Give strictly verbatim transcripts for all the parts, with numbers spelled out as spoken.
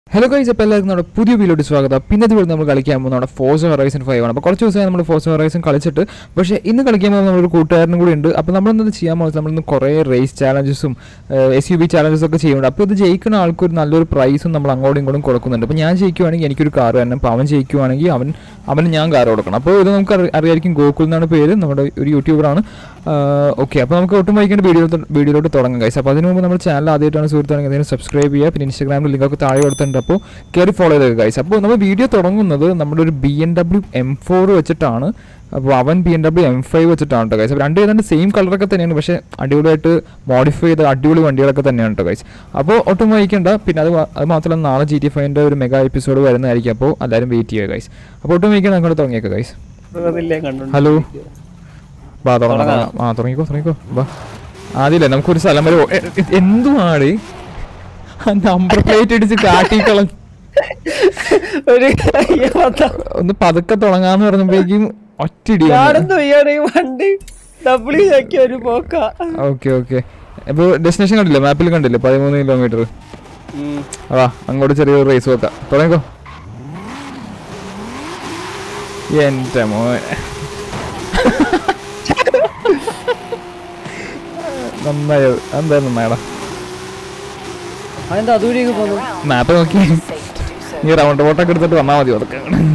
Hello guys, welcome to a new video. Today we are going to Forza Horizon five. We are going to Forza Horizon five. But in the game, we are going to race challenges, S U V challenges. We are going to a prize and we are going to a car and a YouTuber. Okay, so we will make a video to guys. So, we will subscribe to Instagram link. Carry follow guys. So, we will video to B M W M four വെച്ചിട്ടാണ് അപ്പോൾ അവൻ B M W M five വെച്ചിട്ടാണ് ട്ടോ guys. അപ്പോൾ രണ്ട് ഏതാണ്ട് same colour ഒക്കെ തന്നെയാണ് പക്ഷേ അടിപൊളിയായിട്ട് മോഡിഫൈ ചെയ്ത അടിപൊളി വണ്ടികളൊക്കെ തന്നെയാണ് ട്ടോ ഗയ്സ്. അപ്പോൾ ഒട്ടും വൈകണ്ട. പിന്നെ അത് അത് മാത്രമല്ല നാളെ G T five ന്റെ ഒരു മെഗാ എപ്പിസോഡ് വരുന്നതായിരിക്കും. അപ്പോൾ എല്ലാവരും വെയിറ്റ് ചെയ്യുക ഗയ്സ്. അപ്പോൾ ഒട്ടും വൈകണ്ട അങ്ങോട്ട് തുടങ്ങിയേക്കാം ഗയ്സ്. ഹലോ ബാ തുടങ്ങാം. ആ തുടങ്ങിക്കോ തുടങ്ങിക്കോ ബാ. ആദ്യമല്ലേ നമുക്കൊരു സ്ഥലം വരെ എന്തുമാണ് നമ്പർ പ്ലേറ്റ് ഇടിച്ച് കാട്ടിക്കള ഒന്ന് പതുക്കെ തുടങ്ങാന്ന് പറഞ്ഞപ്പോഴേക്കും ഒറ്റയിടി. ഓക്കെ ഓക്കെ അപ്പൊ ഡെസ്റ്റിനേഷൻ കണ്ടില്ലേ, മാപ്പിൽ കണ്ടില്ലേ, പതിമൂന്ന് കിലോമീറ്റർ. ആ അങ്ങോട്ട് ചെറിയൊരു റേസ് വെക്കാം. തുടങ്ങിക്കോ. എന്റെ മോനെ നന്നായത് എന്തായാലും നന്നായടാ. മാപ്പ് നോക്കി നീ റൗണ്ട് ബോട്ടൊക്കെ എടുത്തിട്ട് വന്നാൽ മതി. അതൊക്കെ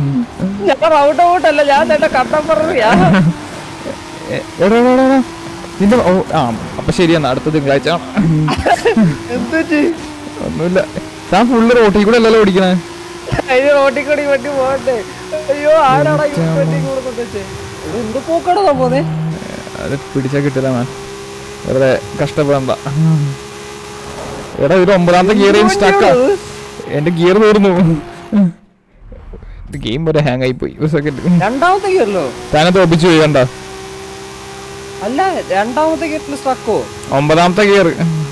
നിന്റെ ആ അപ്പൊ ശരിയെന്നാ അടുത്ത തിങ്കളാഴ്ച. ഒന്നുമില്ല, താൻ ഫുള്ള് റോട്ടിൽ കൂടെ അല്ലല്ലോ ഓടിക്കണേ. അത് പിടിച്ചാ കിട്ടില്ല മാൻ, വെറുതെ കഷ്ടപ്പെടണ്ട. എടാ ഇത് ഒമ്പതാമത്തെ ഗിയർ സ്റ്റക്കാ, എന്റെ ഗിയർ തീർന്നു. ഗെയിം വരെ ഹാങ് ആയി പോയി. ഒരു സെക്കൻഡ്. രണ്ടാമത്തെ ഗിയറിലോ താനെ തോപ്പിച്ചു പോയി കണ്ട. അല്ല രണ്ടാമത്തെ ഗിയറിൽ സ്റ്റക്കോ? ഒമ്പതാമത്തെ ഗിയർ.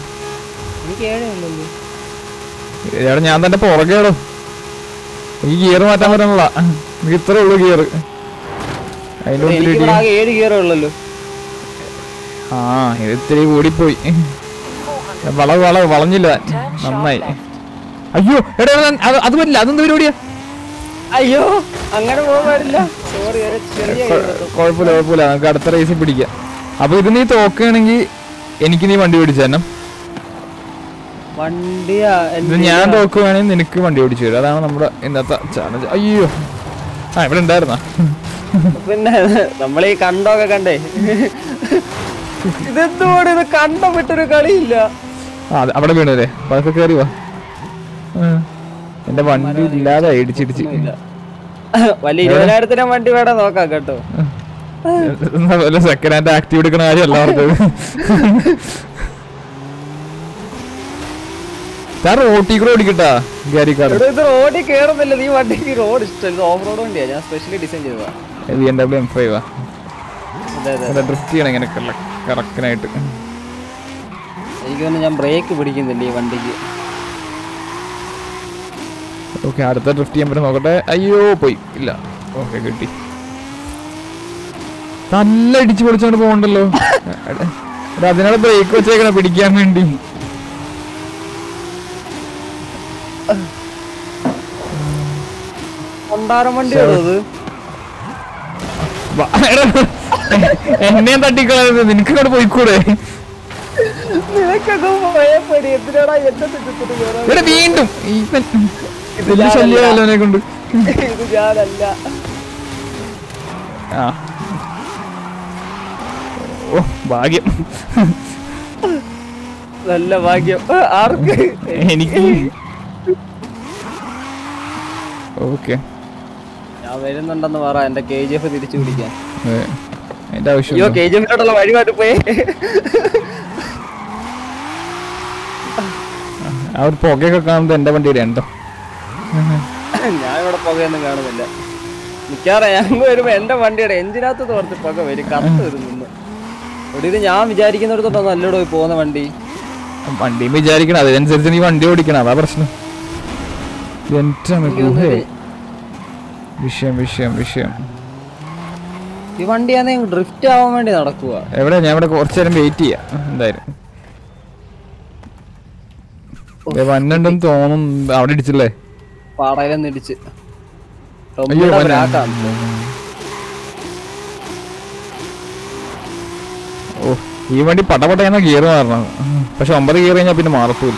എടാ ഞാൻ തന്നെ പുറകെടോ, ഈ ഗിയർ മാറ്റാൻ പറ്റണല്ല. ഇത്രേ ഉള്ളു ഗിയർ. അതിന്റെ ഏഴ് ഗിയറേ ഉള്ളല്ലോ. ആ ഇത് ഇത്തിരി കൂടിപ്പോയി. വളവ് വളവ് വളഞ്ഞില്ല നന്നായി. അയ്യോ എടാ അത് പറ്റില്ല. അതെന്ത് പരിപാടിയാ? അയ്യോ അങ്ങനെ പോകാൻ കുഴപ്പമില്ല കുഴപ്പമില്ല, നമുക്ക് അടുത്ത റേസിൽ പിടിക്കാം. അപ്പൊ ഇത് നീ തോക്കുകയാണെങ്കിൽ എനിക്ക് നീ വണ്ടി ഓടിച്ചു തരണം. ഇത് ഞാൻ തോക്കുകയാണെങ്കിൽ നിനക്ക് വണ്ടി ഓടിച്ചു തരും. അതാണ് നമ്മുടെ ഇന്നത്തെ ചാലഞ്ച്. അയ്യോ ആ ഇവിടെ ഉണ്ടായിരുന്ന പിന്നെ നമ്മളീ കണ്ടൊക്കെ കണ്ടേ. ഇതെന്തുകൊണ്ട് ഇത് കണ്ടം വിട്ടൊരു കളിയില്ല. ആ അവിടെ വീണല്ലേ, പതൊക്കെ കയറി വാ. എന്റെ വണ്ടി ഇല്ലാതെ ഇടിച്ചിടിച്ച് വലിയ ഇരുപതിനായിരത്തിനും വണ്ടി വേണം നോക്കാം കേട്ടോ. സെക്കൻഡ് ഹാൻഡ് ആക്റ്റീവ് എടുക്കണ കാര്യം എല്ലാവർക്കും. ഞാൻ റോട്ടിൽ കൂടെ ഓടിക്കട്ടാ ഗാരിക്കാർ. ഇത് റോഡിൽ കേറുന്നില്ല. നീ വണ്ടിക്ക് റോഡ് ഇഷ്ടമല്ല, ഓഫ് റോഡ് വണ്ടിയാ. ഞാൻ സ്പെഷ്യലി ഡിസൈൻ ചെയ്തതാ. B M W M five ആ. ഡ്രിഫ്റ്റ് ചെയ്യണം ഇങ്ങനെ കറക്റ്റായിട്ട്. എനിക്ക് തന്നെ ഞാൻ ബ്രേക്ക് പിടിക്കുന്നില്ല ഈ വണ്ടിക്ക്. ഓക്കെ അടുത്ത ഡ്രിഫ്റ്റ് ചെയ്യാൻ പറ്റും നോക്കട്ടെ. അയ്യോ പോയി ഇല്ല. ഓക്കെ കിട്ടി. നല്ല ഇടിച്ച് പൊളിച്ചോണ്ട് പോകണ്ടല്ലോ. അതിനാണ് ബ്രേക്ക് വെച്ചേക്കണ പിടിക്കാൻ വേണ്ടി. എന്നെയും തട്ടിക്കളയത്, നിനക്കങ്ങോട്ട് പോയിക്കൂടെ? വീണ്ടും ശല്യമല്ലോനെ കൊണ്ട്. ആ ഓ ഭാഗ്യം, നല്ല ഭാഗ്യം ആർക്ക്? എനിക്ക്. ഓക്കെ ഞാൻ വരുന്നുണ്ടെന്ന് പറ എന്റെ കെ ജി എഫ് തിരിച്ചു പിടിക്കാൻ. എന്റെ ആവശ്യം കെ ജി എഫിനോടുള്ള വഴി മാറ്റിപ്പോയി. ആ ഒരു പുകയൊക്കെ കാണുന്നത് എന്റെ വണ്ടിയുടെ ഉണ്ടോ? ഞാൻ ഇവിടെ പുകയൊന്നും കാണുന്നില്ല. മിക്കവാറും ഞാൻ വരുമ്പോ എന്റെ വണ്ടിയുടെ എഞ്ചിനകത്ത് തോർത്ത് പുക വരും, കറുത്ത് വരുന്നു. ഒടുവിൽ ഞാൻ വിചാരിക്കുന്നിടത്തോട്ടോ നല്ലോട് പോയി പോകുന്ന വണ്ടി. വണ്ടി വിചാരിക്കണം, അതിനനുസരിച്ച് നീ വണ്ടി ഓടിക്കണം, അതാ പ്രശ്നം. വിഷയം വിഷയം വിഷയം ഈ വണ്ടിയാണെ ഡ്രിഫ്റ്റ് ആവാൻ വേണ്ടി നടക്കുക. എവിടെ? ഞാൻ ഇവിടെ കുറച്ചു നേരം വെയിറ്റ് ചെയ്യാം എന്തായാലും. വന്നുണ്ടെന്ന് തോന്നും. അവിടെ ഇടിച്ചില്ലേ? പാടയിലൊന്നും ഇടിച്ച് ഓ ഈ വണ്ടി പടപടയെന്ന ഗിയർ മാറണം. പക്ഷെ ഒമ്പത് ഗിയർ കഴിഞ്ഞാൽ പിന്നെ മാറത്തൂല്ല.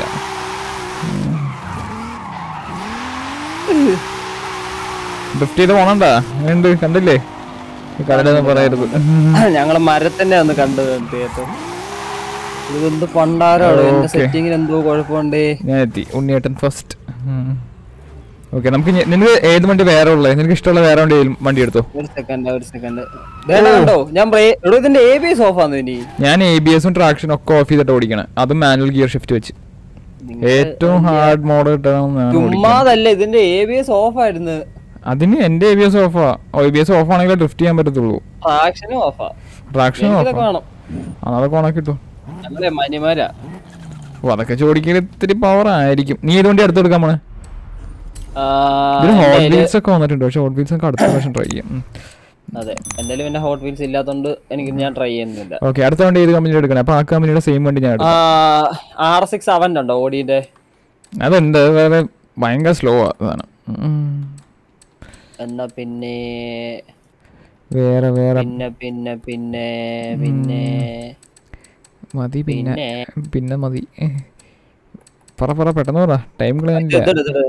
ഡ്രിഫ്റ്റ് ചെയ്ത് പോണണ്ടാ ഉണ്ട് കണ്ടില്ലേ? കടലൊന്നും പറയരുത്. ഞങ്ങള് മരത്തന്നെ ഒന്ന് കണ്ടു ഇതെന്ത് പണ്ടാരോ എന്റെ സെറ്റിങ്ങിൽ എന്തോ കുഴപ്പമുണ്ടേ. ഞാൻ എത്തി ഉണ്ണിയേട്ടൻ ഫസ്റ്റ്. ഓക്കെ നമുക്ക് നിനക്ക് ഏത് വണ്ടി വേറെ ഉള്ളത്? നിനക്ക് ഇഷ്ടമുള്ള വേറെ വണ്ടി വണ്ടി എടുത്തോ. ഒരു സെക്കൻഡ് ഒരു സെക്കൻഡ് ഞാൻ ഇതിന്റെ എ ബി എസ് ഓഫ് ആണ്. ഇനി ഞാൻ എ ബി എസും ട്രാക്ഷനും ഒക്കെ ഓഫ് ചെയ്തിട്ട് ഓടിക്കണം. അതും മാനുവൽ ഗിയർ ഷിഫ്റ്റ് വെച്ച്. ഏറ്റവും ഹാർഡ് മോഡ് ചുമ്മാതല്ല ഇതിന്റെ എ ബി എസ് ഓഫ് ആയിരുന്നു. അതിന് എന്റെ എ ബി എസ് ഓഫാ. എ ബി എസ് ഓഫ് ആണെങ്കിൽ ഡ്രിഫ്റ്റ് ചെയ്യാൻ പറ്റത്തുള്ളൂ. ട്രാക്ഷനും ഓഫാ. ട്രാക്ഷനും ഓഫാ. അതൊക്കെ ഓണാക്കിട്ടോ. ഓ അതൊക്കെ ചോദിക്കൽ ഇത്തിരി പവർ ആയിരിക്കും. നീ ഏത് വണ്ടി അടുത്ത് കൊടുക്കാൻ പോണേ? ഹോട്ട് വീൽസ് ഒക്കെ വന്നിട്ടുണ്ട്. പക്ഷെ ഹോട്ട് വീൽസ് ഒക്കെ അടുത്ത പ്രാവശ്യം ട്രൈ ചെയ്യാം. അതെ എന്തായാലും പിന്നെ ഹോട്ട് വീൽസ് ഇല്ലാത്തതുകൊണ്ട് എനിക്ക് ഞാൻ ട്രൈ ചെയ്യുന്നില്ല. ഓക്കെ അടുത്ത വണ്ടി ഏത് കമ്പനി എടുക്കണം? അപ്പൊ ആ കമ്പനിയുടെ സെയിം വണ്ടി ഞാൻ ആർ സിക്സ് അവൻ ഉണ്ടോ ഓടിന്റെ? അതുണ്ട്. വേറെ ഭയങ്കര സ്ലോ ആണ്. എന്നാ പിന്നെ വേറെ വേറെ പിന്നെ പിന്നെ പിന്നെ പിന്നെ മതി. പിന്നെ പിന്നെ മതി. പറ പറ പെട്ടെന്ന് പറ. ടൈം കളയാനില്ല.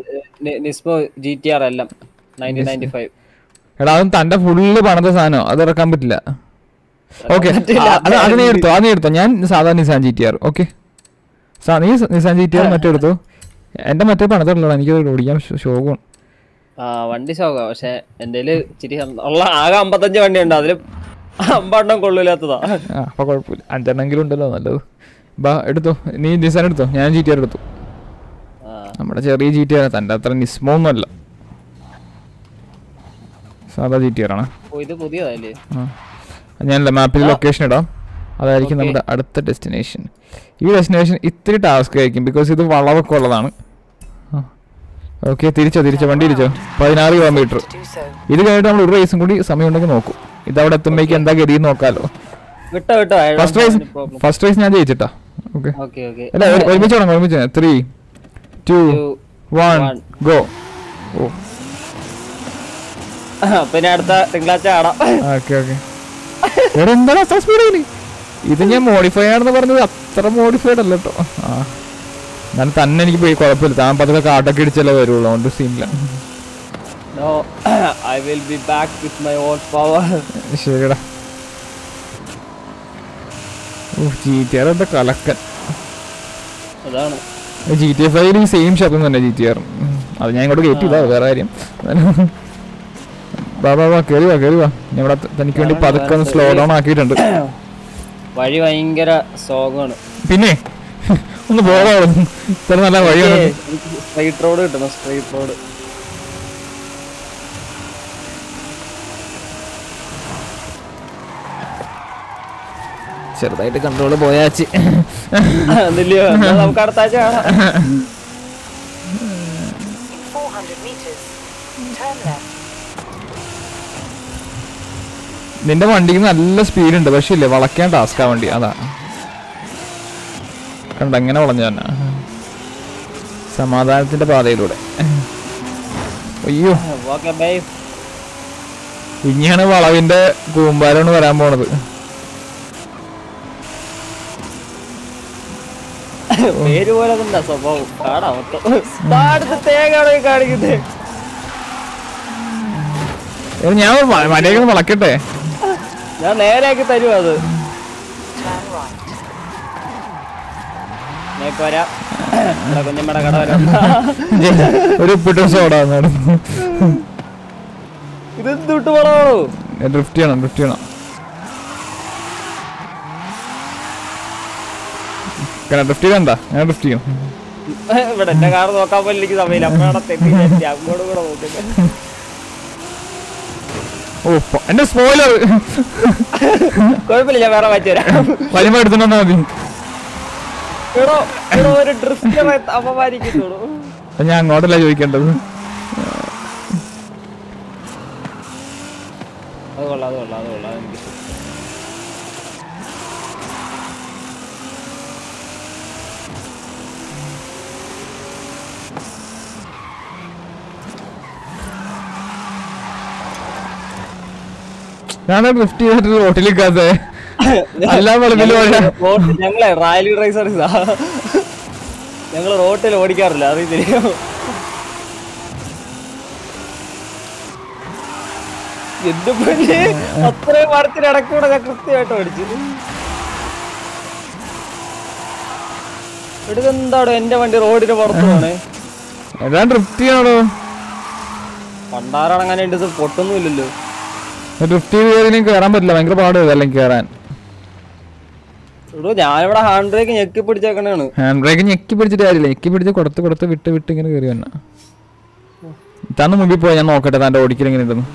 എടാ അതും തന്റെ ഫുള്ള് പണത്തെ സാധനം അത് ഇറക്കാൻ പറ്റില്ല. ഓക്കെ അത് നീ എടുത്തോ. അത് നീ എടുത്തോ. ഞാൻ സാധാരണ Nissan G T R. Okay നീ നിസാൻ ജി ടി ആർ മറ്റേ എടുത്തോ. എന്റെ മറ്റേ പണത്തുള്ള എനിക്ക് ഓടിക്കാൻ ശോകമാണ്. വണ്ടി ശോക. പക്ഷെ എന്റെ ഇച്ചിരി ഉള്ള ആകെ അമ്പത്തഞ്ച് വണ്ടി ഉണ്ട്. അതില് അമ്പെണ്ണം കൊള്ളൂലാത്തതാ. അപ്പൊ കുഴപ്പമില്ല. അഞ്ചെണ്ണെങ്കിലും ഉണ്ടല്ലോ നല്ലത്. ബാ എടുത്തോ. നീ നിസാൻ എടുത്തോ. ഞാൻ ജി ടി ആർ എടുത്തു. നമ്മുടെ ചെറിയ ജി ടി ആർ. തന്റെ അത്ര നിസ്മോ ഒന്നും അല്ല. സാധാ ജി ടി ആർ ആണ്. ഞാനല്ല മാപ്പിൽ ലൊക്കേഷൻ ഇടാം. അതായിരിക്കും നമ്മുടെ അടുത്ത ഡെസ്റ്റിനേഷൻ. ഈ ഡെസ്റ്റിനേഷൻ ഇത്തിരി ടാസ്ക് ആയിരിക്കും ബിക്കോസ് ഇത് വളവൊക്കെ ഉള്ളതാണ്. ഓക്കെ തിരിച്ചോ തിരിച്ചോ വണ്ടി തിരിച്ചോ. പതിനാറ് കിലോമീറ്റർ. ഇത് കഴിഞ്ഞിട്ട് നമ്മൾ ഒരു റേസും കൂടി സമയം ഉണ്ടെങ്കിൽ നോക്കും. ഇതവിടെ എത്തുമ്പോഴേക്ക് എന്താ ഗതി നോക്കാലോ. ഫസ്റ്റ് റേസ് ഫസ്റ്റ് റേസ് ഞാൻ ജയിച്ചിട്ടാ. ഓക്കെ അല്ല ഒരുമിച്ച് തുടങ്ങാം. ഒരുമിച്ച് ത്രീ ടു വൺ ഗോ. ഓ പിന്നെ അടുത്ത തിങ്കളാഴ്ച കാണാം. ഓക്കെ ഓക്കെ എടാ എന്താണ് അത്ര സ്പീഡ്? ഇത് ഞാൻ മോഡിഫൈ ആണെന്ന് പറഞ്ഞത് അത്ര മോഡിഫൈഡ് അല്ല കേട്ടോ. ആ ഞാൻ തന്നെ എനിക്ക് പോയി കുഴപ്പമില്ല. താൻ പതൊക്കെ കാട്ടൊക്കെ ഇടിച്ചല്ലേ വരുള്ളൂ. അതുകൊണ്ട് സീനില്ല. ശരിടാ. ജി ടി ആർ എന്താ കലക്കൻ. G T F I same ശബ്ദം തന്നെ ജി ടി ആർ. അത് ഞാൻ ഇങ്ങോട്ട് കയറ്റില്ല. വേറെ കാര്യം. വാ വാ വാ കേറി വാ കേറി വാ. ഞാൻ ഇവിടെ തനിക്ക് വേണ്ടി പതുക്കെ ഒന്ന് സ്ലോ ഡൗൺ ആക്കിയിട്ടുണ്ട്. വഴി ഭയങ്കര സോഗമാണ്. പിന്നെ ഒന്ന് പോകാം. ഇത്ര നല്ല വഴിയാണ്. സ്ട്രൈറ്റ് റോഡ് കിട്ടണം. സ്ട്രൈറ്റ് റോഡ് ചെറുതായിട്ട് കൺട്രോള് പോയാച്ച്. നമുക്ക് അടുത്ത ആഴ്ച കാണാം. നിന്റെ വണ്ടിക്ക് നല്ല സ്പീഡ് ഉണ്ട്. പക്ഷെ ഇല്ലേ വളയ്ക്കാൻ ടാസ്കാ വണ്ടി. അതാ കണ്ട എങ്ങനെ വളഞ്ഞ തന്നെ സമാധാനത്തിന്റെ പാതയിലൂടെ. അയ്യോ ഇനിയാണ് വളവിന്റെ കൂമ്പാരാണ് വരാൻ പോണത്. പേര് പോലെ തന്നെ സ്വഭാവം കാണാം. തേങ്ങ കാണിക്കുന്നത്. ഞാൻ മര്യാദ വളക്കട്ടെ. ഞാൻ നേരെയാക്കി തരും. അത് കുഞ്ഞമ്മയുടെ കട വരാം. ഒരു ഉപ്പിട്ട സോഡ ഇതെന്തുട്ട് പോണോ? ഡ്രിഫ്റ്റ് ചെയ്യണം ഡ്രിഫ്റ്റ് ചെയ്യണം. ഡ്രിഫ്റ്റ് ചെയ്യണ്ട. ഞാൻ ഡ്രിഫ്റ്റ് ചെയ്യും. ഇവിടെ എന്റെ കാർ നോക്കാൻ പോലും എനിക്ക് സമയമില്ല. അപ്പോഴാണ് തെറ്റി അങ്ങോട്ട് കൂടെ നോക്കുന്നത്. ഓ എന്റെ സ്പോയിലർ. കുഴപ്പമില്ല. ഞാൻ വേറെ മാറ്റി തരാം. വരുമ്പോ എടുത്തോണ്ടാ മതി. ഒരു ഡ്രിഫ്റ്റ് അപമാനിക്കുന്നുള്ളൂ. ഞാൻ അങ്ങോട്ടല്ല ചോദിക്കേണ്ടത്. അത് കൊള്ളാം അത് കൊള്ളാം അത് കൊള്ളാം. എനിക്ക് ഞാൻ ഡ്രിഫ്റ്റ് ചെയ്തിട്ട് റോട്ടിലേക്കാതെ എല്ലാ വളവിലും ഞങ്ങളെ റാലി റൈസർ ഞങ്ങള് റോട്ടിൽ ഓടിക്കാറില്ല അറിയത്തില്ല. എന്ത് പണി അത്രയും മരത്തിനിടക്കൂടെ ഞാൻ കൃത്യമായിട്ട് ഓടിച്ചു. എടുത്തെന്താടോ എന്റെ വണ്ടി റോഡിന് പുറത്താണ്. ഡ്രിഫ്റ്റ് ചെയ്യാണോ പണ്ടാറങ്ങനെ ഉണ്ട്, ഇത് പൊട്ടൊന്നുമില്ലല്ലോ. ഡ്രിഫ്റ്റ് ചെയ്ത് കയറാൻ പറ്റില്ല, ഭയങ്കര പാട് അല്ലെങ്കിൽ കയറാൻ. ഞാനിവിടെ ഹാൻഡ് ബ്രേക്ക് ഞെക്കി പിടിച്ചേക്കണാണ്. ഹാൻഡ് ബ്രേക്ക് ഞെക്കി പിടിച്ചിട്ട് കാര്യമില്ല, ഞെക്കി പിടിച്ച് കൊടുത്ത് കൊടുത്ത് വിട്ട് വിട്ട് ഇങ്ങനെ കയറി വന്ന. തന്ന് മുമ്പിൽ പോയി ഞാൻ നോക്കട്ടെ തന്റെ ഓടിക്കൽ എങ്ങനെ ഉണ്ടെന്ന്.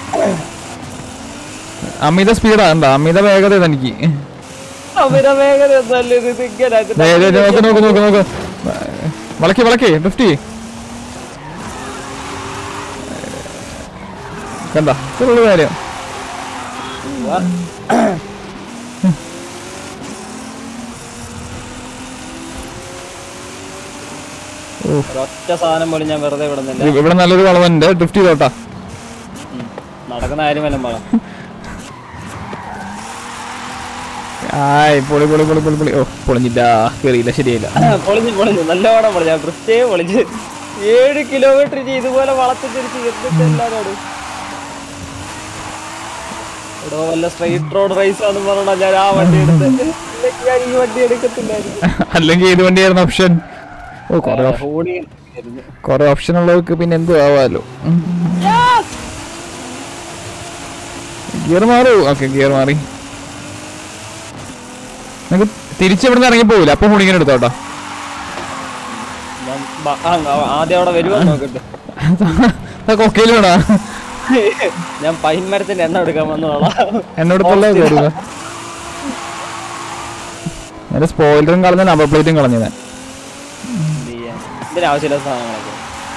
അമിത സ്പീഡാ കണ്ട, അമിത വേഗത തനിക്ക്. അമിത വേഗത നോക്ക് നോക്ക് നോക്ക് നോക്ക് വളക്കി വളക്കി ഡ്രിഫ്റ്റ് കണ്ട ചെറുള്ള കാര്യം. ഒറ്റ സാധനം പോലും ഞാൻ വെറുതെ വിടുന്നില്ല. ഇവിടെ നല്ലൊരു വളവുണ്ട്, ഡ്രിഫ്റ്റ് ചെയ്തോട്ടാ. നടക്കുന്ന കാര്യമല്ല മഴ. ആയ് പൊളി പൊളി പൊളി പൊളി പൊളി. ഓ പൊളിഞ്ഞില്ല, കേറിയില്ല, ശരിയായില്ല. പൊളിഞ്ഞു പൊളിഞ്ഞു നല്ലോണം പൊളിഞ്ഞ ഡ്രിഫ്റ്റേ പൊളിഞ്ഞ് ഏഴ് കിലോമീറ്റർ ഇതുപോലെ വളർത്തി തിരിച്ച് എന്നിട്ടെല്ലാരോടും ഇവിടെ വല്ല സ്ട്രൈറ്റ് റോഡ് റേസ് ആണെന്ന് പറഞ്ഞാൽ ഞാൻ ആ വണ്ടി എടുത്ത് ഞാൻ ഈ വണ്ടി എടുക്കത്തില്ലായിരുന്നു. അല്ലെങ്കിൽ ഏത് വണ്ടിയായിരുന്നു ഓപ്ഷൻ? ഓ കൊറേ കൊറേ ഓപ്ഷൻ ഉള്ളവർക്ക് പിന്നെ എന്തും ആവാലോ. ഗിയർ മാറൂ. ഓക്കെ ഗിയർ മാറി. നമുക്ക് തിരിച്ചിവിടുന്ന് ഇറങ്ങി പോവില്ല, അപ്പൊ ഹൂണിങ്ങനെ എടുത്തോട്ടോ. ആദ്യം അവിടെ വരുമോ നോക്കട്ടെ. കൊക്കയിൽ വേണോ? ഞാൻ പൈൻ മരത്തിന്റെ എണ്ണ എടുക്കാൻ വന്നോളാം. എന്നോടത്തുള്ള കയറുക. എന്റെ സ്പോയിലറും കളഞ്ഞ നമ്പർ പ്ലേറ്റും കളഞ്ഞു ഞാൻ. ഇതിനാവശ്യമില്ല സാധനങ്ങളൊക്കെ.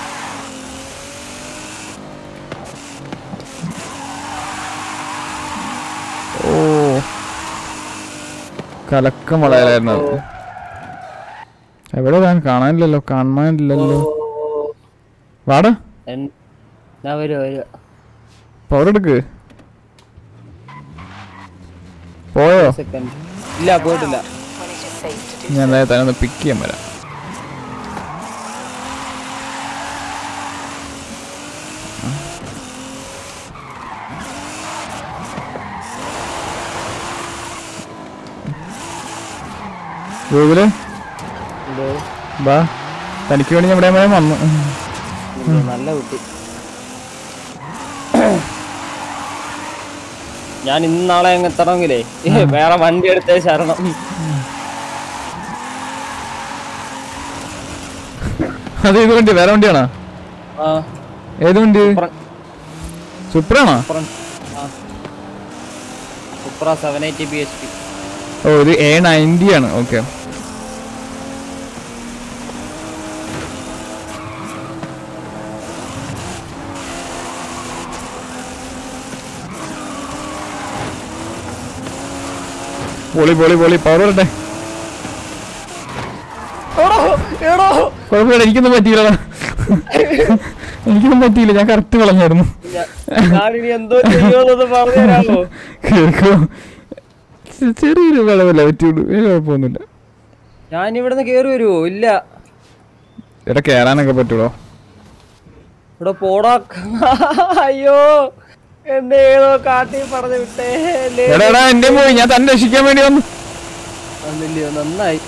ഓ കലക്കം വളരായിരുന്നു. എവിടെ ഞാൻ കാണാനില്ലല്ലോ, കാണാനില്ലല്ലോ. വാടാ പവർ എടുക്ക്. പോയോ? ഇല്ല പോയിട്ടില്ല. ഞാൻ തന്നെ ഒന്ന് പിക്ക് ചെയ്യാൻ വരാം. ഗൂഗിള് ബാ, തനിക്ക് വേണ്ടി ഞാൻ ഇവിടെ വന്നു. നല്ല കുട്ടി. ഞാൻ ഇന്ന് നാളെ അങ്ങ് എത്തണമെങ്കിലേ വേറെ വണ്ടി എടുത്തേ ശരണം. അത് ഏത് വണ്ടി? വേറെ വണ്ടിയാണോ? ഏത് വണ്ടി? സുപ്രാണോ? Supra seven eighty B H P. ഓ ഇത് എ നയൻറ്റി ആണ്. ഓക്കെ പൊളി പൊളി പൊളി. പവർ വരട്ടെ. കുഴപ്പമില്ല, എനിക്കൊന്നും പറ്റിയില്ല, എനിക്കൊന്നും പറ്റിയില്ല. ഞാൻ കറക്റ്റ് കളഞ്ഞായിരുന്നു. കേൾക്കോ? ചെറിയൊരു വിളവല്ല പറ്റുള്ളൂ, കുഴപ്പമൊന്നുമില്ല. ഞാൻ ഇവിടുന്ന് കേറി വരുവോ? ഇല്ല, ഇവിടെ കേറാനൊക്കെ പറ്റുള്ളൂ. ഇവിടെ പോടാ. അയ്യോ എന്നെ ഏതോ കാട്ടി പറഞ്ഞു വിട്ടേ. എന്റെ പോയി, ഞാൻ തന്നെ രക്ഷിക്കാൻ വേണ്ടി വന്നു. നന്നായി.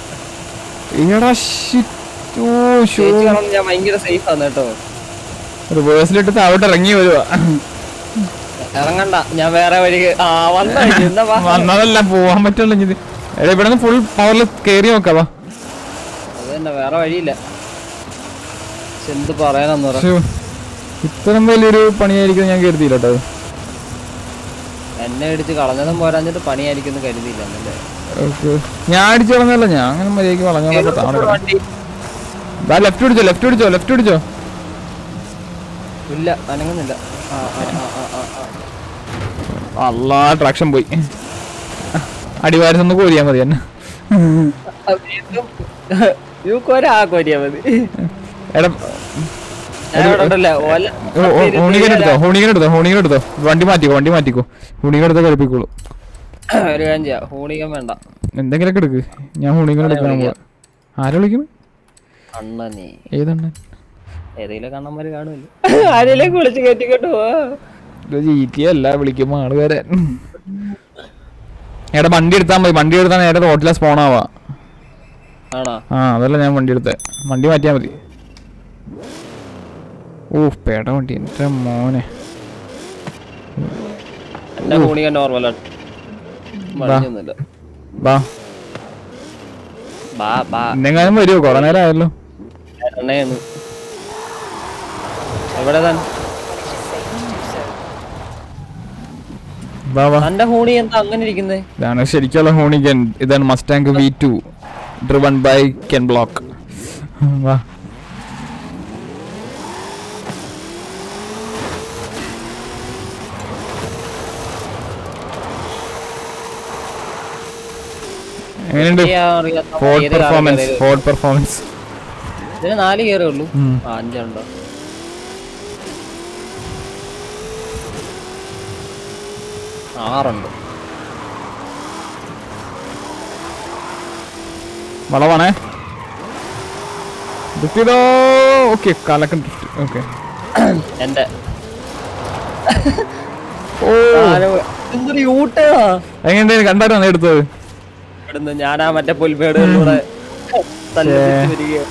ഞാൻ ഭയങ്കര സേഫ് ആണ് കേട്ടോ. റിവേഴ്സിലിട്ട് താഴോട്ട് ഇറങ്ങി വരുവാ. ഇറങ്ങണ്ട, ഞാൻ വേറെ വഴി വന്നതല്ല, പോവാൻ പറ്റുള്ളൂ. ഇത് എടാ ഇവിടെ ഫുൾ പവറിൽ കേറി നോക്കാവാ. അത് തന്നെ, വേറെ വഴിയില്ല. എന്ത് പറയാനെന്ന് പറ. ഇത്രയും വലിയൊരു പണിയായിരിക്കും ഞാൻ കരുതിയില്ല കേട്ടോ. എന്നെ ഇടിച്ച് കളഞ്ഞതും പോരാഞ്ഞിട്ട് പണിയായിരിക്കും കരുതിയില്ല. ഞാൻ അടിച്ചു കളഞ്ഞല്ല, ഞാൻ അങ്ങനെ മര്യാദക്ക് വളഞ്ഞോളാം. ലെഫ്റ്റ് പിടിച്ചോ, ലെഫ്റ്റ് പിടിച്ചോ, ലെഫ്റ്റ് പിടിച്ചോ. ഇല്ല അനങ്ങുന്നില്ല. അല്ലാ ട്രാക്ഷൻ പോയി. അടിവാരത്തൊന്ന് കോരിയാ മതി എന്നെ. കോരിയാ മതി. എടാ ഞാൻ ഇവിടെ ഉണ്ടല്ലോ, ഓല- ഹോണികൻ എടുത്തോ ഹോണികൻ എടുത്തോ ഹോണികൻ എടുത്തോ വണ്ടി മാറ്റിക്കോ വണ്ടി മാറ്റിക്കോ ഹോണികൻ എടുത്തോ കളിപ്പിക്കോളൂ. ഒരു കാര്യം ചെയ്യാം, ഹൂണികം വേണ്ട. എന്തെങ്കിലുമൊക്കെ എടുക്ക്. ഞാൻ ഹോണികൻ എടുക്കാൻ പോവാ. ആരെ വിളിക്കുന്നു? അണ്ണനെ ഏതണ്ണൻ? ഏതെങ്കിലും കണ്ണന്മാര് കാണുമല്ലോ. ആരെങ്കിലും വിളിച്ച് കയറ്റിക്കോട്ട് പോവാ. ജീറ്റി അല്ല വിളിക്കുമ്പോ ആള് വരാൻ. എടാ വണ്ടി എടുത്താൽ മതി. വണ്ടി എടുത്താൽ നേരെ റോട്ടിലെ സ്പോണാവാ. ആണോ? ആ അതല്ല ഞാൻ വണ്ടി എടുത്തേ. വണ്ടി മാറ്റിയാ മതി. ഓ പേട വണ്ടി എന്റെ മോനെ. എന്റെ ഹൂണികം നോർമലാണ്. മറിഞ്ഞൊന്നുമില്ല. ബാ ബാ ബാ എന്തെങ്കിലും വരുമോ? കൊറേ നേരം ആയല്ലോ. എണ്ണയാണ് എവിടെ താൻ? വാ വാ. തന്റെ ഹൂണി എന്താ അങ്ങനെ ഇരിക്കുന്നേ? ഇതാണ് ശരിക്കുള്ള ഹോണികൻ. ഇതാണ് Mustang V two driven by Ken Block. വാ എങ്ങനെയുണ്ട്? ഫോർഡ് പെർഫോമൻസ് ഫോർഡ് പെർഫോമൻസ് ഇതിന് നാല് കയറേ ഉള്ളൂ. ആ അഞ്ചുണ്ടോ? ആറുണ്ട്. വളവാണേ. Okay കലക്കൻ okay. എന്റെ ഓ എന്തൊരു യൂട്ടാ. എങ്ങനെ കണ്ടായിരുന്നു എടുത്തത്? ഇവിടുന്ന് ഞാനാ മറ്റേ പുൽമേടുകളിലൂടെ വരിക.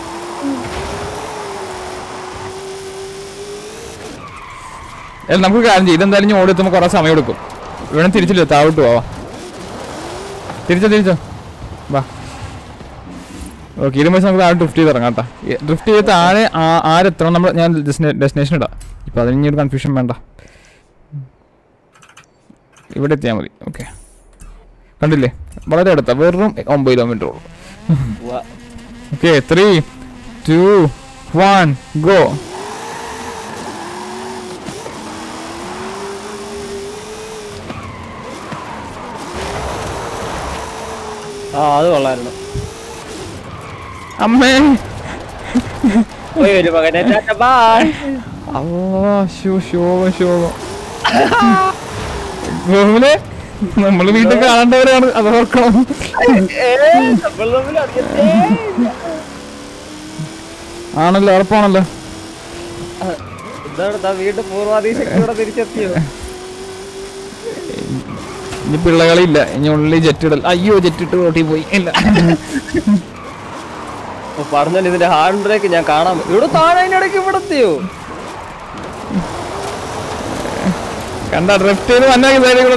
നമുക്ക് കാര്യം ചെയ്യും. ഇതെന്തായാലും ഞാൻ ഓടിയെത്തുമ്പോൾ കുറെ സമയം എടുക്കും. ഇവിടെ തിരിച്ചില്ല, താഴോട്ട് പോവാ. തിരിച്ചോ തിരിച്ചോ വാ. ഓക്കെ ഇരുമ്പ് നമുക്ക് താഴെ ഡ്രിഫ്റ്റ് ചെയ്ത് ഇറങ്ങാം കേട്ടോ. ഡ്രിഫ്റ്റ് ചെയ്ത് താഴെ ആരെത്തണം നമ്മൾ. ഞാൻ ഡെസ്റ്റിനേഷൻ ഇടാം. ഇപ്പം അതിന് ഇനി ഒരു കൺഫ്യൂഷൻ വേണ്ട. ഇവിടെ എത്തിയാൽ മതി. ഓക്കെ കണ്ടില്ലേ, വളരെ അടുത്ത, വെറും ഒമ്പത് കിലോമീറ്റർ ഉള്ളൂ. Okay three two one go. ആ അത് കൊള്ളായിരുന്നു. അമ്മേ ഒരു മകനെ ശോഭം ശോഭം. ഗോകുലെ നമ്മള് വീട്ടിൽ കാണേണ്ടവരാണ്, അത് ഓർക്കണം. ആണല്ലോ, ഉറപ്പാണല്ലോ. വീണ്ടും പൂർവാധീശക്തിയോടെ തിരിച്ചെത്തിയോ? ഇനി പിള്ളകളില്ല, ഇനി ഉള്ളി ജെറ്റ് ഇടൽ. അയ്യോ ജെറ്റ് ഇട്ട് റോട്ടി പോയി. ഇല്ല പറഞ്ഞാൽ ഇതിന്റെ ഹാൻഡ് ബ്രേക്ക് ഞാൻ കാണാം. ഇവിടെ താഴെ ഇടയ്ക്ക് ഇവിടെ എത്തിയോ? കണ്ട ഡ്രിഫ്റ്റ് ചെയ്ത് വന്നാൽ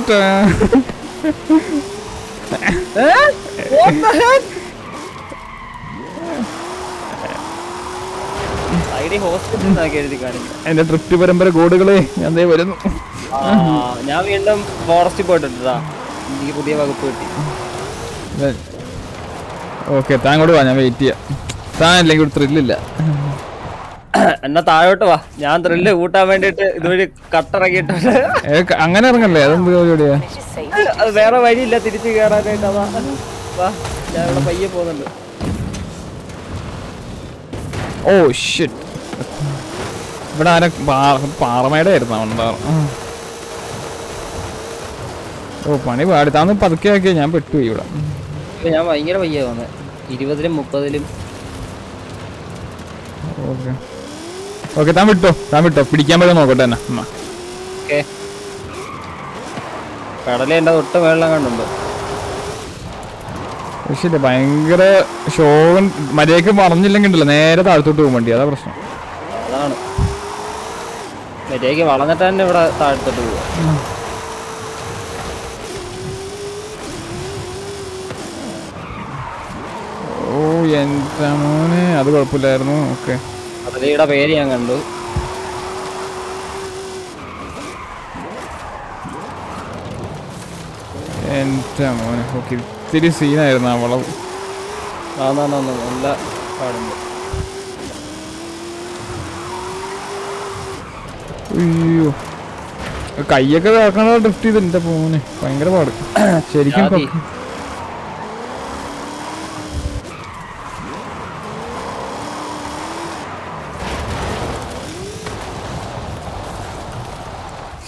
എന്റെ ഡ്രിഫ്റ്റ് പരമ്പര കോഡുകളെ ഞാൻ വരുന്നു. ഞാൻ വീണ്ടും ഫോറസ്റ്റിൽ പോയിട്ടാ എനിക്ക് പുതിയ വകുപ്പ് കിട്ടി. ഓക്കെ താൻ കൂടെ വാ, ഞാൻ വെയിറ്റ് ചെയ്യാം. താൻ അല്ലെങ്കിൽ ഒരു ത്രില്ലില്ല. എന്നാ താഴോട്ട് വാ, ഞാൻ ത്രില്ല് കൂട്ടാൻ വേണ്ടിട്ട് ഇതുവഴി കട്ടിറങ്ങിയിട്ടുണ്ട്. അങ്ങനെ ഇറങ്ങല്ലേ, അതെന്ത് പരിപാടിയാ? അത് വേറെ വഴിയില്ല തിരിച്ചു കയറാനായിട്ട്. അതാ വാ, ഞാൻ ഇവിടെ പയ്യെ പോകുന്നുണ്ട്. ഓ ഷിറ്റ്, ഇവിടെ ആരെ പാറമേടെ ആയിരുന്നു ഉണ്ടാവും. ഓ പണി പാടി. താന്ന് പതുക്കെ ആക്കിയ ഞാൻ പെട്ടുപോയി ഇവിടെ. ഞാൻ ഭയങ്കര പയ്യ വന്നെ, ഇരുപതിലും മുപ്പതിലും. ഓക്കെ ഓക്കെ താൻ വിട്ടോ, താൻ വിട്ടോ, പിടിക്കാൻ പറ്റുമോ നോക്കട്ടെ തന്നെ. ഓക്കെ കടല എൻ്റെ തൊട്ട് വെള്ളം കണ്ടുണ്ടോ? ശരി, ഭയങ്കര ഷോകൻ. മര്യാദക്ക് പറഞ്ഞില്ലെങ്കിൽ ഉണ്ടല്ലോ നേരെ താഴത്തോട്ട് പോകും വണ്ടി, അതാ പ്രശ്നം. അതാണ് മര്യാദക്ക് വളർന്നിട്ട് തന്നെ ഇവിടെ താഴത്തോട്ട് പോവുക. ഓ എന്താ മോനെ, അത് കുഴപ്പമില്ലായിരുന്നു. ഓക്കെ കടലയുടെ പേര് ഞാൻ കണ്ടു. എന്താ മോനെ, ഓക്കെ ഇത്തിരി സീനായിരുന്നു ആ വളവ്. ആന്നാ നല്ല പാടുണ്ട്. അയ്യോ കയ്യൊക്കെ വേക്കണ ഡ്രിഫ്റ്റ് ചെയ്ത് എന്റെ മോനെ ഭയങ്കര പാട് ശരിക്കും.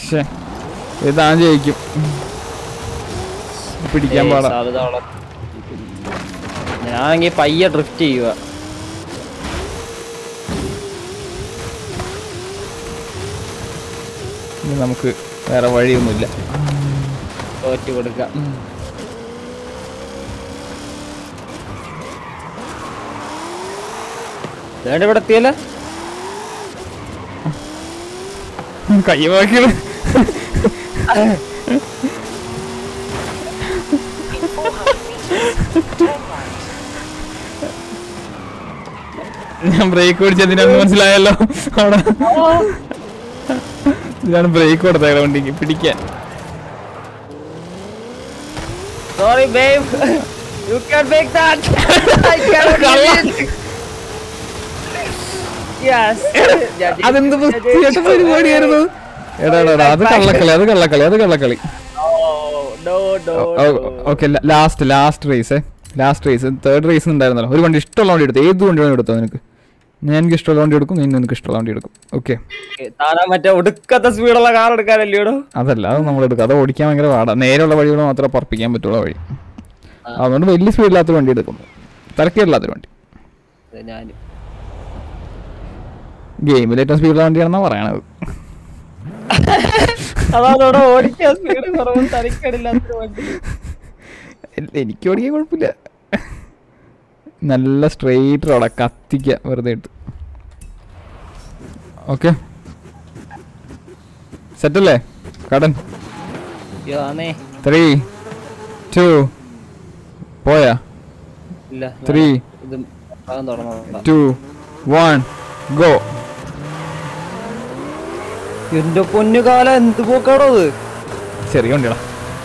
ഇത് താൻ ജയിക്കും. പിടിക്കാൻ പാടാ. ഞാനെങ്കിൽ പയ്യെ ഡ്രിഫ്റ്റ് ചെയ്യുക. ഇനി നമുക്ക് വേറെ വഴിയൊന്നുമില്ല. തോറ്റു കൊടുക്കാം. വേണ്ട ഇവിടെ എത്തിയല്ല കയ്യവാക്കിയത്. ഞാൻ ബ്രേക്ക് പിടിച്ചതിനാന്ന് മനസ്സിലായല്ലോ. അവിടെ ഞാൻ ബ്രേക്ക് കൊടുത്തേ വണ്ടിക്ക് പിടിക്കാൻ. Sorry babe, you can make that. I cannot get it. Yes. അതെന്ത് പരിപാടിയായിരുന്നു? എടാ എടാ അത് കള്ളക്കളി, അത് കള്ളക്കളി, അത് കള്ളക്കളി. Okay last last race last race third race ഉണ്ടായിരുന്നല്ലോ. ഒരു വണ്ടി ഇഷ്ടമുള്ള വണ്ടി എടുത്തു. ഏത് വണ്ടി വേണം എടുത്തോ നിനക്ക്? ഞാൻ എനിക്ക് ഇഷ്ടമുള്ള വണ്ടി എടുക്കും, നീ നിനക്ക് ഇഷ്ടമുള്ള വണ്ടി എടുക്കും. ഓക്കെ മറ്റേ ഒടുക്കത്തെ സ്പീഡുള്ള കാർ എടുക്കാനല്ലോ. അതല്ല, അത് നമ്മൾ എടുക്കും. അത് ഓടിക്കാൻ ഭയങ്കര പാടാ. നേരെയുള്ള വഴികൾ മാത്രമേ പറപ്പിക്കാൻ പറ്റുള്ള വഴി. അതുകൊണ്ട് വലിയ സ്പീഡില്ലാത്തൊരു വണ്ടി എടുക്കും, തിരക്കേടില്ലാത്തൊരു വണ്ടി. ഗെയിമിൽ ഏറ്റവും സ്പീഡുള്ള വണ്ടിയാണെന്നാ പറയണത്. എനിക്ക് ഓടിക്കാൻ കുഴപ്പമില്ല. നല്ല സ്ട്രെയിറ്റ് റോഡാ, കത്തിക്ക വെറുതെ ഇട്ട്. ഓക്കെ സെറ്റല്ലേ കടൻ? ത്രീ ടു പോയാ? Three two one go. എന്റെ പൊന്നുകാല എന്ത് പോക്കാടോ അത്. ചെറിയ വണ്ടിയാ.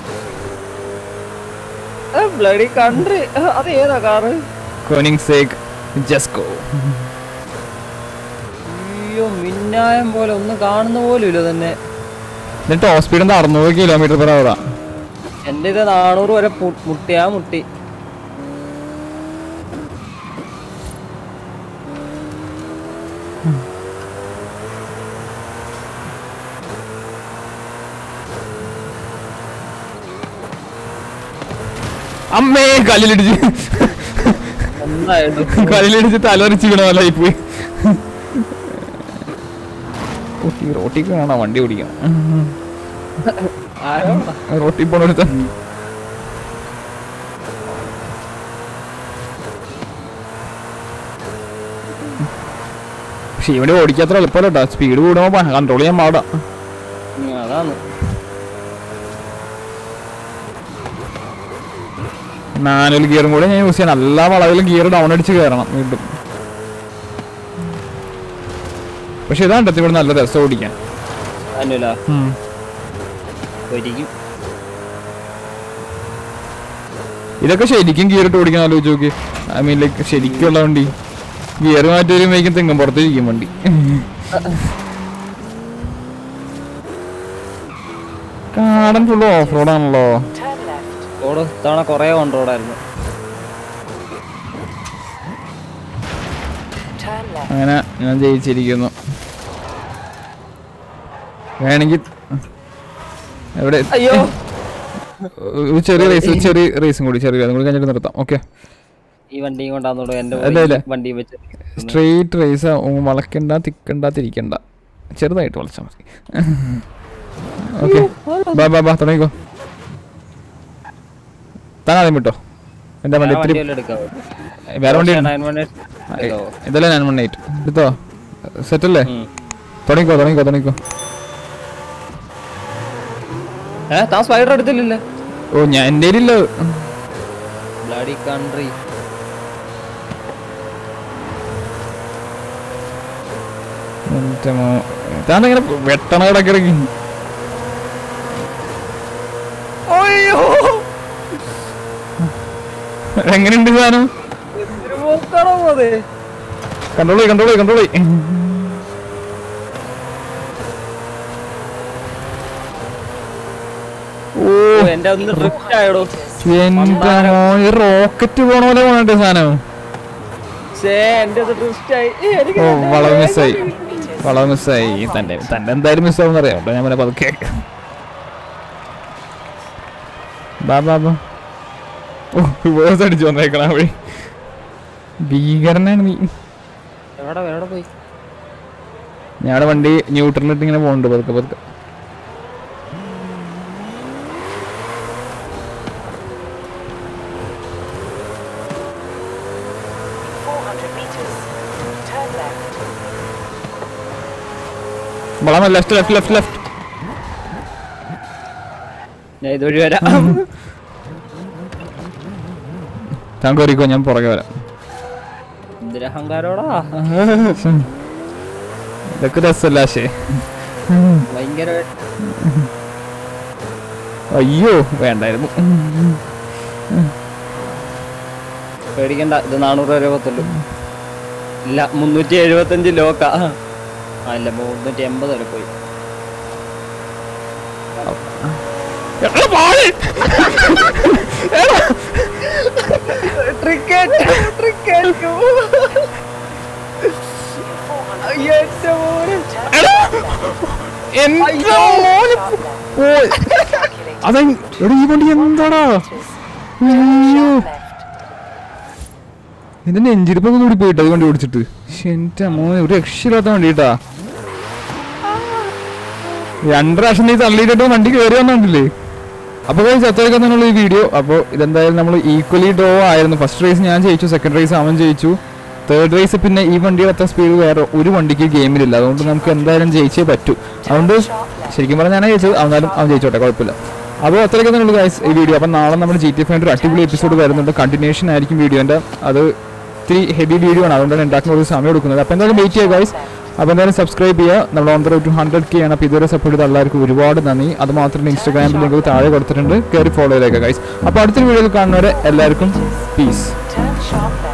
Bloody country. അത് ഏതാ കാറ്? Koenigsegg Jesko. അയ്യോ മിന്നായം പോലെ ഒന്നും കാണുന്ന പോലും ഇല്ല തന്നെ. എന്നിട്ട് ടോപ്പ് സ്പീഡ് അറുന്നൂറ് കിലോമീറ്റർ പെർ അവറാ. എന്റെ ഇത് നാനൂറ് വരെ മുട്ടിയാ മുട്ടി. അമ്മേ കല്ലിലിടിച്ച് കല്ലിലിടിച്ച് തലറിച്ച് വീണായി പോയി. റോട്ടിക്ക് കാണാ വണ്ടി ഓടിക്കണം. റോട്ടി പോണെടുത്ത പക്ഷെ ഇവിടെ ഓടിക്കാത്ര എളുപ്പമല്ലോ. സ്പീഡ് കൂടുമ്പോ കൺട്രോൾ ചെയ്യാൻ പാടാ. അതാണ് മാനുവൽ ഗിയറും കൂടെ ഞാൻ യൂസ് ചെയ്യണം. എല്ലാ വളവിലും ഗിയർ ഡൗൺ അടിച്ച് കയറണം വീണ്ടും. പക്ഷെ ഇതാണ് ഇവിടെ നല്ല രസം ഓടിക്കാൻ. ഇതൊക്കെ ശരിക്കും ഗിയർ ഇട്ട് ഓടിക്കാൻ ആലോചിച്ച് നോക്കി. ഐ മീൻ ലൈക്ക് ശരിക്കുള്ള വണ്ടി ഗിയർ മാറ്റി വരുമ്പോഴേക്കും തെങ്ങും പുറത്തിരിക്കും വണ്ടി. കാടൻ ഫുള്ള് ഓഫ് റോഡാണല്ലോ. തവണ കൊറേ ഓൺ റോഡായിരുന്നു. അങ്ങനെ ഞാൻ ജയിച്ചിരിക്കുന്നു. വേണമെങ്കിൽ എവിടെ അയ്യോ ചെറിയ റേസ് ചെറിയ റേസും കൂടി ചെറിയ അതും കൂടി കഴിഞ്ഞിട്ട് നിർത്താം. ഓക്കെ ഈ വണ്ടിയും കൊണ്ടാന്നോളൂ എന്റെ വണ്ടി വെച്ച് സ്ട്രെയിറ്റ് റേസ്. വളക്കണ്ട തിക്കണ്ട തിരിക്കണ്ട, ചെറുതായിട്ട് വളച്ചാൽ മതി. ഓക്കെ ബാ ബാ ബാ തുടങ്ങിക്കോ. താൻ ആദ്യം വിട്ടോ. എന്റെ വണ്ടി വേറെ വണ്ടി ഇതല്ലേ നയൻ വൺ എയ്റ്റ് എടുത്തോ. സെറ്റല്ലേ? തുടങ്ങിക്കോ തുടങ്ങിക്കോ തുടങ്ങിക്കോ. സ്പൈഡർ എടുത്തില്ല. ഓ ഞാൻ എന്റെ ഇല്ല. താനെങ്ങനെ വെട്ടണ കിടക്കിടക്കി. എങ്ങനെയുണ്ട് സാധനം? കൺട്രോൾ കൺട്രോൾ കൺട്രോൾ റോക്കറ്റ് പോണ പോലെ പോണേ സാധനം. വളവ് മിസ്സായി വളരെ മിസ്സായി. തൻ്റെ തൻ്റെ എന്തായാലും മിസ്സാവുമെന്ന് അറിയാം കേട്ടോ. ഞാൻ പറയാം പതുക്കെ ബാ ബാ ബാ. ഓ റിവേഴ്സ് അടിച്ചു വന്നേക്കണ വഴി. ഭീകരനാണ് നീ. ഞങ്ങളുടെ വണ്ടി ന്യൂട്രലിട്ട് ഇങ്ങനെ പോകുന്നുണ്ട് പതുക്കെ പതുക്കെ. വളമ ലെഫ്റ്റ് ലെഫ്റ്റ് ലെഫ്റ്റ് ലെഫ്റ്റ്. ഞാൻ ഇതുവഴി വരാം. താൻ കയറിക്കോ, ഞാൻ പുറകെ വരാം. എന്തൊരഹങ്കാരോടാ. ഇതൊക്കെ രസമല്ല പക്ഷേ. ഭയങ്കര. അയ്യോ വേണ്ടായിരുന്നു. പേടിക്കണ്ട, ഇത് നാനൂറ് എഴുപത്തുള്ളൂ. ഇല്ല മുന്നൂറ്റി എഴുപത്തഞ്ച് ലോക്കാ. ആ ഇല്ല മുന്നൂറ്റി എൺപത് വരെ പോയി. അതെ ഈ വണ്ടി എന്താടാ. ഇതിന്റെ എഞ്ചിരിപ്പൊക്കെ കൂടി പോയിട്ട് അത് വണ്ടി ഓടിച്ചിട്ട്. എന്റെ മോനെ ഒരു രക്ഷയില്ലാത്ത വണ്ടി കേട്ടാ. രണ്ട് പ്രാവശ്യം നീ തള്ളിയിട്ടോ വണ്ടി കയറി വന്നിട്ടില്ലേ. അപ്പോൾ അത്രയൊക്കെ തന്നെയുള്ള ഈ വീഡിയോ. അപ്പോൾ ഇതെന്തായാലും നമ്മൾ ഈക്വലി ഡ്രോ ആയിരുന്നു. ഫസ്റ്റ് റേസ് ഞാൻ ജയിച്ചു, സെക്കൻഡ് റേസ് അവൻ ജയിച്ചു, തേർഡ് റേസ് പിന്നെ ഈ വണ്ടിയുടെ അത്ര സ്പീഡ് വേറെ ഒരു വണ്ടിക്ക് ഗെയിമിലില്ല. അതുകൊണ്ട് നമുക്ക് എന്തായാലും ജയിച്ചേ പറ്റൂ. അതുകൊണ്ട് ശരിക്കും പറഞ്ഞാൽ ഞാനാണ് ജയിച്ചത്. എന്നാലും അവൻ ജയിച്ചോട്ടെ, കുഴപ്പമില്ല. അപ്പോൾ അത്രയൊക്കെ തന്നെയുള്ള ഗൈസ് ഈ വീഡിയോ. അപ്പം നാളെ നമ്മൾ ജി ടി എഫ് ഒരു അടിപൊളി എപ്പിസോഡ് വരുന്നുണ്ട്. കണ്ടിന്യൂഷൻ ആയിരിക്കും വീഡിയോൻ്റെ. അത് ഇത്തിരി ഹെവി വീഡിയോ ആണ്, അതുകൊണ്ടാണ് ഉണ്ടാക്കുന്ന ഒരു സമയം എടുക്കുന്നത്. അപ്പോൾ എന്തായാലും വെയിറ്റ് ചെയ്യുക ഗൈസ്. അപ്പോൾ എന്തായാലും സബ്സ്ക്രൈബ് ചെയ്യുക. നമ്മൾ on the road two hundred K ആണ്. അപ്പോൾ ഇതുവരെ സപ്പോർട്ട് ചെയ്ത എല്ലാവർക്കും ഒരുപാട് നന്ദി. അത് മാത്രമല്ല ഇൻസ്റ്റാഗ്രാമിൽ ലിങ്ക് താഴെ കൊടുത്തിട്ടുണ്ട്, കയറി ഫോളോ ചെയ്തേക്കുക ഗൈസ്. അപ്പോൾ അടുത്തൊരു വീഡിയോയിൽ കാണുന്നവരെ എല്ലാവർക്കും പീസ്.